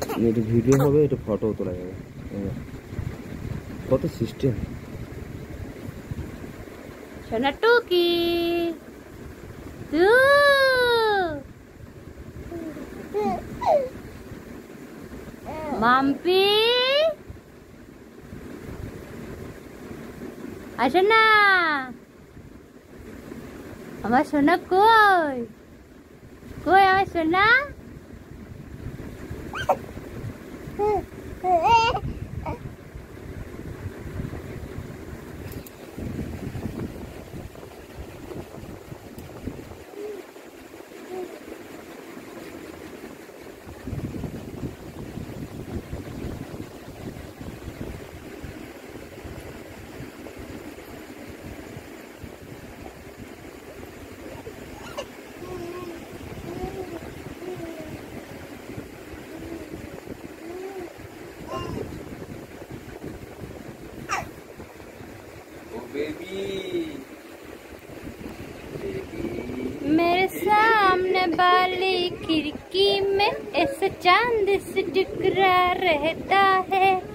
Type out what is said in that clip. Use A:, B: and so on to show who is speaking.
A: এটা ভিডিও হবে, এটা ফটো তোলা যাবে। কত সিস্টেম।
B: সোনা টুকি মাম্পি আসো না, আমার সোনা কই কই আমার সোনা? मेरे सामने वाली खिड़की में ऐसा चांद से टकरा रहता है।